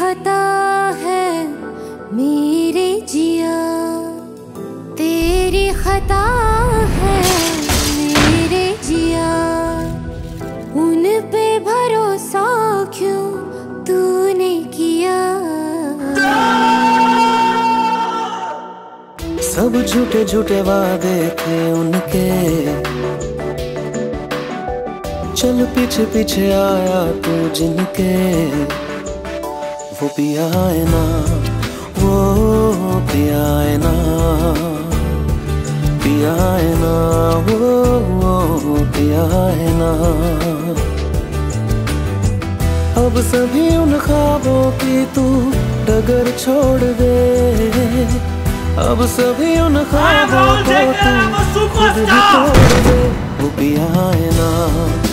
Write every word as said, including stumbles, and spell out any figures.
खता है मेरे जिया, तेरी खता है मेरे जिया, उन पे भरोसा क्यों तूने किया। सब झूठे झूठे वादे थे उनके, चल पीछे पीछे आया तू जिनके। वो पिया आए ना, वो पिया आए ना, पिया आए ना, वो पिया आए ना। अब सभी उन ख्वाबों की तू डगर छोड़ दे, अब सभी उन ख्वाबों को तू खुद ही तोड़ दे। वो पिया आए ना,